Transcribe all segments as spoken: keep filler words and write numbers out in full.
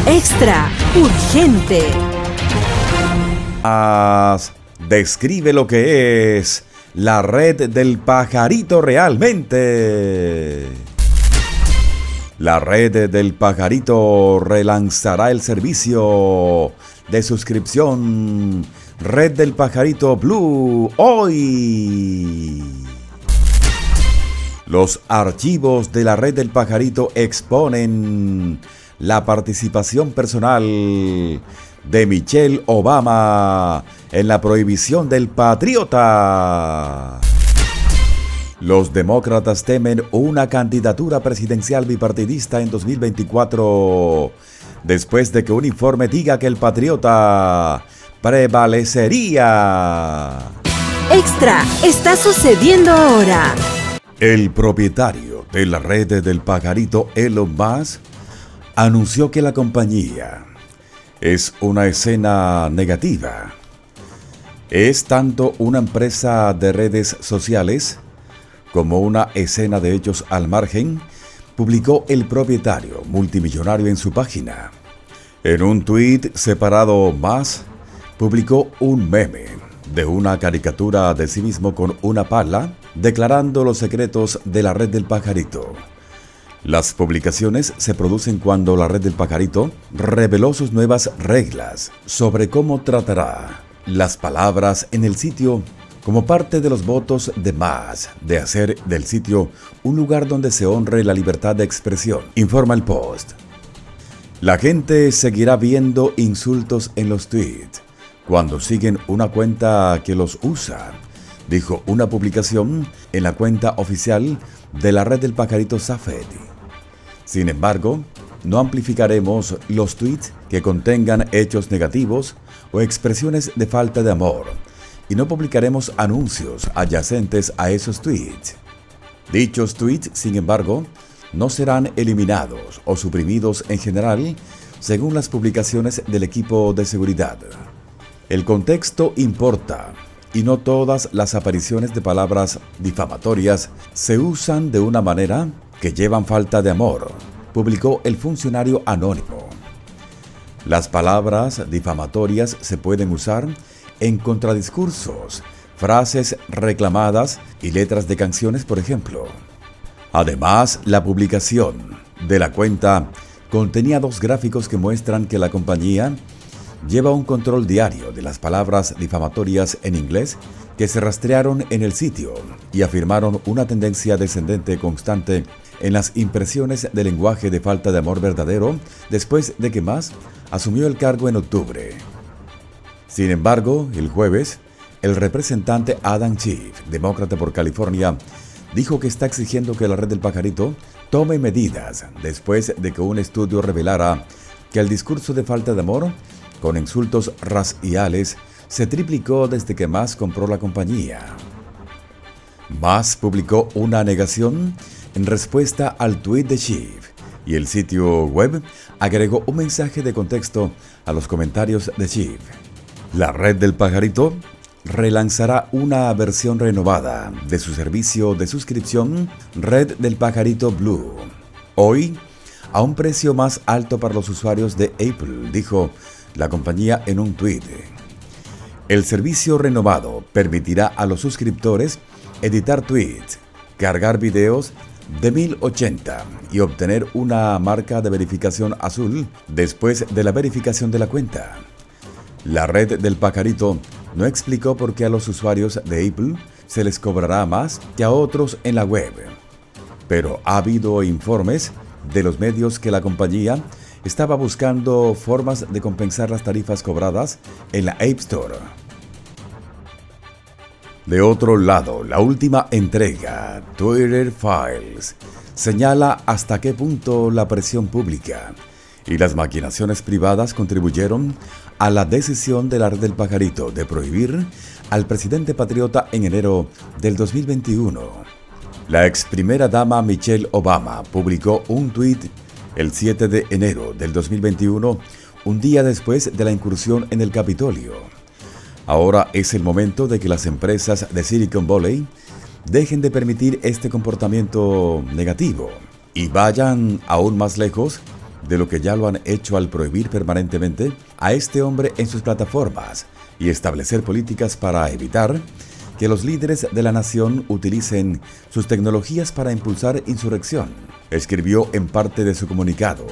Extra urgente. Describe lo que es la red del pajarito realmente. La red del pajarito relanzará el servicio de suscripción Red del Pajarito Blue hoy. Los archivos de la Red del Pajarito exponen la participación personal de Michelle Obama en la prohibición del patriota. Los demócratas temen una candidatura presidencial bipartidista en dos mil veinticuatro, después de que un informe diga que el patriota prevalecería. Extra está sucediendo ahora. El propietario de la red del pajarito, Elon Musk, anunció que la compañía es una escena negativa. Es tanto una empresa de redes sociales como una escena de hechos al margen, publicó el propietario multimillonario en su página. En un tuit separado, Musk publicó un meme de una caricatura de sí mismo con una pala, declarando los secretos de la red del pajarito. Las publicaciones se producen cuando la red del pajarito reveló sus nuevas reglas sobre cómo tratará las palabras en el sitio, como parte de los votos de Musk de hacer del sitio un lugar donde se honre la libertad de expresión, informa el Post. La gente seguirá viendo insultos en los tweets cuando siguen una cuenta que los usa, dijo una publicación en la cuenta oficial de la red del pajarito Safety. Sin embargo, no amplificaremos los tweets que contengan hechos negativos o expresiones de falta de amor, y no publicaremos anuncios adyacentes a esos tweets. Dichos tweets, sin embargo, no serán eliminados o suprimidos en general, según las publicaciones del equipo de seguridad. El contexto importa, y no todas las apariciones de palabras difamatorias se usan de una manera que llevan falta de amor, publicó el funcionario anónimo. Las palabras difamatorias se pueden usar en contradiscursos, frases reclamadas y letras de canciones, por ejemplo. Además, la publicación de la cuenta contenía dos gráficos que muestran que la compañía lleva un control diario de las palabras difamatorias en inglés que se rastrearon en el sitio y afirmaron una tendencia descendente constante en las impresiones de lenguaje de falta de amor verdadero después de que Musk asumió el cargo en octubre. Sin embargo, el jueves, el representante Adam Schiff, demócrata por California, dijo que está exigiendo que la red del pajarito tome medidas después de que un estudio revelara que el discurso de falta de amor con insultos raciales se triplicó desde que Musk compró la compañía. Musk publicó una negación en respuesta al tuit de Schiff, y el sitio web agregó un mensaje de contexto a los comentarios de Schiff. La red del pajarito relanzará una versión renovada de su servicio de suscripción Red del Pajarito Blue hoy a un precio más alto para los usuarios de Apple, dijo la compañía en un tuit. El servicio renovado permitirá a los suscriptores editar tweets, cargar videos de mil ochenta y obtener una marca de verificación azul después de la verificación de la cuenta. La red del pajarito no explicó por qué a los usuarios de Apple se les cobrará más que a otros en la web, pero ha habido informes de los medios que la compañía estaba buscando formas de compensar las tarifas cobradas en la App Store. De otro lado, la última entrega, Twitter Files, señala hasta qué punto la presión pública y las maquinaciones privadas contribuyeron a la decisión de la red del pajarito de prohibir al presidente patriota en enero del dos mil veintiuno. La ex primera dama Michelle Obama publicó un tuit el siete de enero del dos mil veintiuno, un día después de la incursión en el Capitolio. Ahora es el momento de que las empresas de Silicon Valley dejen de permitir este comportamiento negativo y vayan aún más lejos de lo que ya lo han hecho al prohibir permanentemente a este hombre en sus plataformas y establecer políticas para evitar que los líderes de la nación utilicen sus tecnologías para impulsar insurrección, escribió en parte de su comunicado.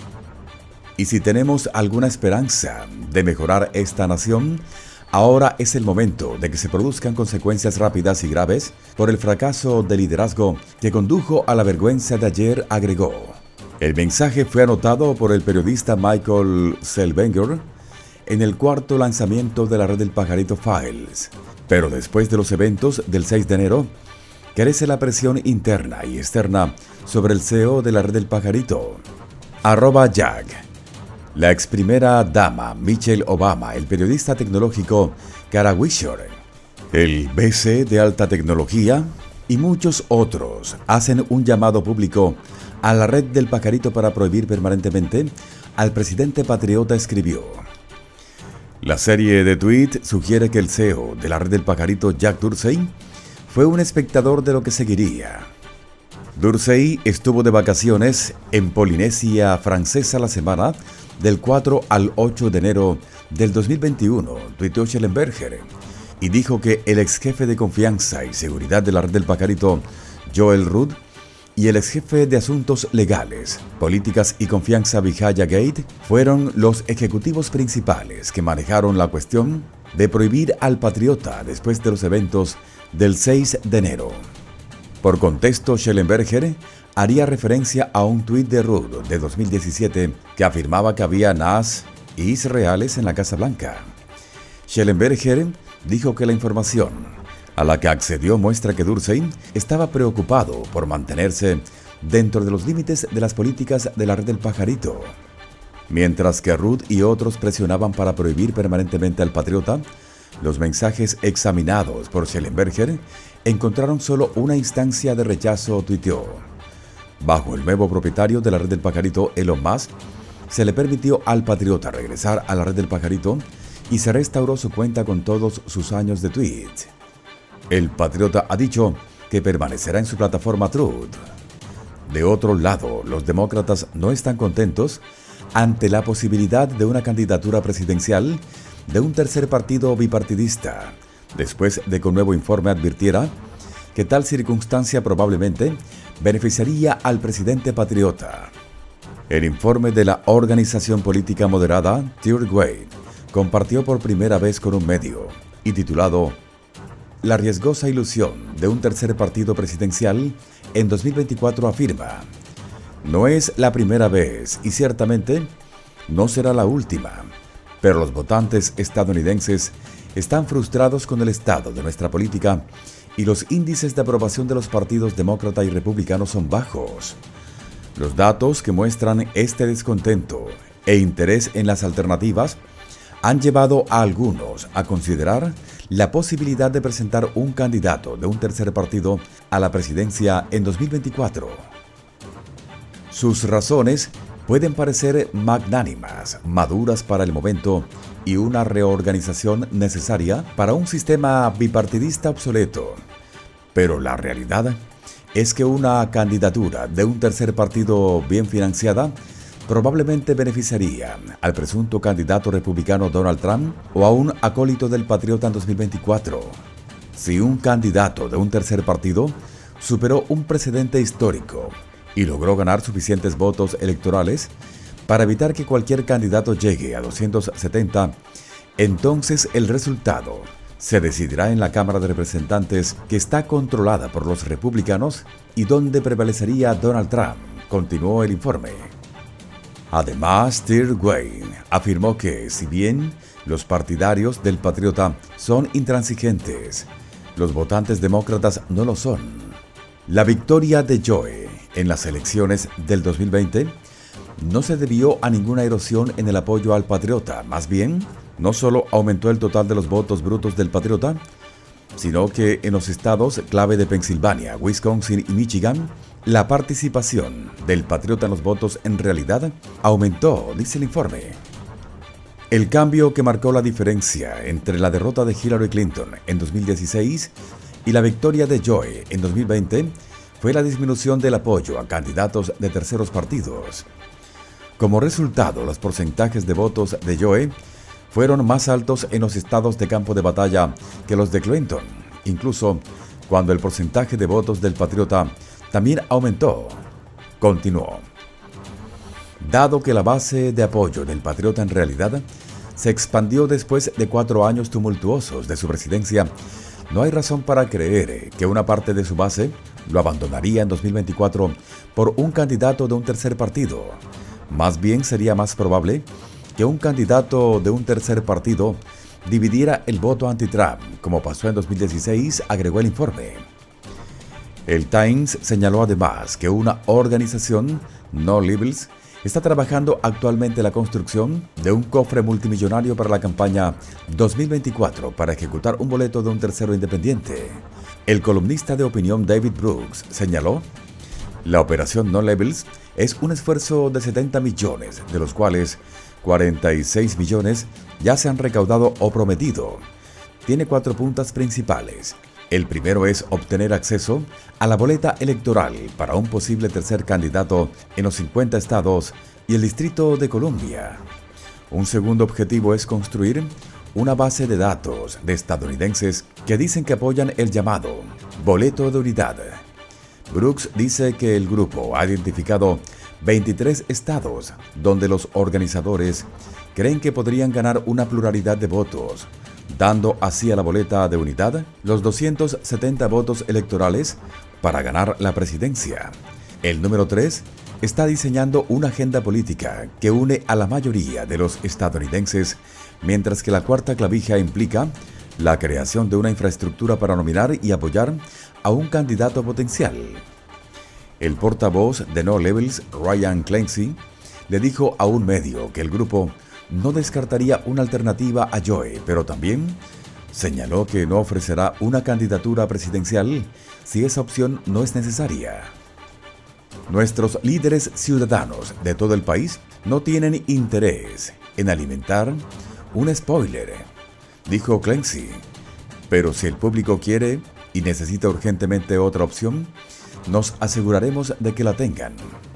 Y si tenemos alguna esperanza de mejorar esta nación, ahora es el momento de que se produzcan consecuencias rápidas y graves por el fracaso de liderazgo que condujo a la vergüenza de ayer, agregó. El mensaje fue anotado por el periodista Michael Selvenger en el cuarto lanzamiento de la red del Pajarito Files. Pero después de los eventos del seis de enero, crece la presión interna y externa sobre el C E O de la red del Pajarito. Arroba Jack. La ex primera dama Michelle Obama, el periodista tecnológico Kara Swisher, el V C de alta tecnología y muchos otros hacen un llamado público a la red del Pajarito para prohibir permanentemente al presidente patriota, escribió. La serie de tweets sugiere que el C E O de la red del Pajarito, Jack Dorsey, fue un espectador de lo que seguiría. Dorsey estuvo de vacaciones en Polinesia Francesa la semana del cuatro al ocho de enero del dos mil veintiuno, tuiteó Schellenberger, y dijo que el ex jefe de confianza y seguridad de la red del Pajarito, Joel Rudd, y el ex jefe de asuntos legales, políticas y confianza, Vijaya Gate, fueron los ejecutivos principales que manejaron la cuestión de prohibir al patriota después de los eventos del seis de enero. Por contexto, Schellenberger haría referencia a un tuit de Rudd de dos mil diecisiete que afirmaba que había Nas y Israeles en la Casa Blanca. Schellenberger dijo que la información a la que accedió muestra que Dorsey estaba preocupado por mantenerse dentro de los límites de las políticas de la red del Pajarito. Mientras que Rudd y otros presionaban para prohibir permanentemente al patriota, los mensajes examinados por Schellenberger encontraron solo una instancia de rechazo, tuiteó. Bajo el nuevo propietario de la red del Pajarito, Elon Musk, se le permitió al patriota regresar a la red del Pajarito y se restauró su cuenta con todos sus años de tweets. El patriota ha dicho que permanecerá en su plataforma Truth. De otro lado, los demócratas no están contentos ante la posibilidad de una candidatura presidencial de un tercer partido bipartidista, después de que un nuevo informe advirtiera que tal circunstancia probablemente beneficiaría al presidente patriota. El informe de la organización política moderada Third Way compartió por primera vez con un medio y titulado La riesgosa ilusión de un tercer partido presidencial en dos mil veinticuatro afirma: no es la primera vez y ciertamente no será la última, pero los votantes estadounidenses están frustrados con el estado de nuestra política y los índices de aprobación de los partidos demócrata y republicano son bajos. Los datos que muestran este descontento e interés en las alternativas han llevado a algunos a considerar la posibilidad de presentar un candidato de un tercer partido a la presidencia en dos mil veinticuatro. Sus razones pueden parecer magnánimas, maduras para el momento y una reorganización necesaria para un sistema bipartidista obsoleto. Pero la realidad es que una candidatura de un tercer partido bien financiada probablemente beneficiaría al presunto candidato republicano Donald Trump o a un acólito del patriota en dos mil veinticuatro. Si un candidato de un tercer partido superó un precedente histórico y logró ganar suficientes votos electorales para evitar que cualquier candidato llegue a doscientos setenta, entonces el resultado se decidirá en la Cámara de Representantes, que está controlada por los republicanos y donde prevalecería Donald Trump, continuó el informe. Además, Third Way afirmó que, si bien los partidarios del patriota son intransigentes, los votantes demócratas no lo son. La victoria de Joe en las elecciones del dos mil veinte no se debió a ninguna erosión en el apoyo al patriota, más bien, no solo aumentó el total de los votos brutos del patriota, sino que en los estados clave de Pensilvania, Wisconsin y Michigan, la participación del patriota en los votos en realidad aumentó, dice el informe. El cambio que marcó la diferencia entre la derrota de Hillary Clinton en dos mil dieciséis y la victoria de Joe en dos mil veinte fue la disminución del apoyo a candidatos de terceros partidos. Como resultado, los porcentajes de votos de Joe fueron más altos en los estados de campo de batalla que los de Clinton, incluso cuando el porcentaje de votos del patriota también aumentó. Continuó. Dado que la base de apoyo del patriota en realidad se expandió después de cuatro años tumultuosos de su presidencia, no hay razón para creer que una parte de su base lo abandonaría en dos mil veinticuatro por un candidato de un tercer partido. Más bien sería más probable que un candidato de un tercer partido dividiera el voto anti-Trump, como pasó en dos mil dieciséis, agregó el informe. El Times señaló además que una organización, No Labels, está trabajando actualmente en la construcción de un cofre multimillonario para la campaña dos mil veinticuatro para ejecutar un boleto de un tercero independiente. El columnista de opinión David Brooks señaló: la operación No Labels es un esfuerzo de setenta millones, de los cuales cuarenta y seis millones ya se han recaudado o prometido. Tiene cuatro puntas principales. El primero es obtener acceso a la boleta electoral para un posible tercer candidato en los cincuenta estados y el Distrito de Columbia. Un segundo objetivo es construir una base de datos de estadounidenses que dicen que apoyan el llamado boleto de unidad. Brooks dice que el grupo ha identificado veintitrés estados donde los organizadores creen que podrían ganar una pluralidad de votos, dando así a la boleta de unidad los doscientos setenta votos electorales para ganar la presidencia. El número tres está diseñando una agenda política que une a la mayoría de los estadounidenses, mientras que la cuarta clavija implica la creación de una infraestructura para nominar y apoyar a un candidato potencial. El portavoz de No Labels, Ryan Clancy, le dijo a un medio que el grupo no descartaría una alternativa a Joe, pero también señaló que no ofrecerá una candidatura presidencial si esa opción no es necesaria. Nuestros líderes ciudadanos de todo el país no tienen interés en alimentar un spoiler, dijo Clancy, pero si el público quiere y necesita urgentemente otra opción, nos aseguraremos de que la tengan.